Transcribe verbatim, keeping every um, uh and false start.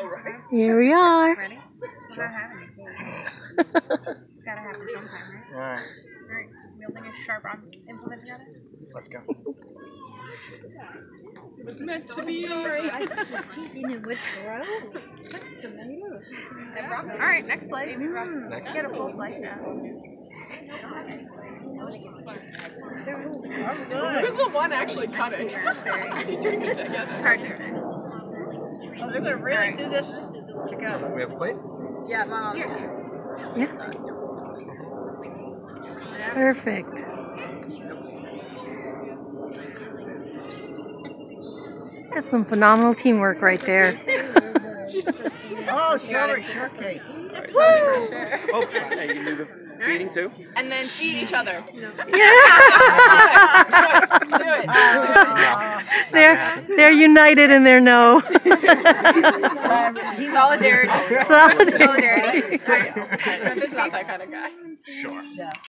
Here we are. Ready? It's not happening. It's gotta happen sometime, right? Alright. Alright. Wielding a sharp arm implement together. Let's go. It was meant to be. Sorry. Alright, next slice. Next. Get a full slice now. Who's the one actually cutting? It's hard to say. Oh, they're gonna really do this together. We have a plate? Yeah, mom. Yeah. Perfect. That's some phenomenal teamwork right there. Oh, strawberry shortcake. Oh, hey, you do the feeding too? And then feed each other. Yeah. Do it. They're they're united in their no. Solidarity. Solidarity. Solidarity. This is not that kind of guy. Sure.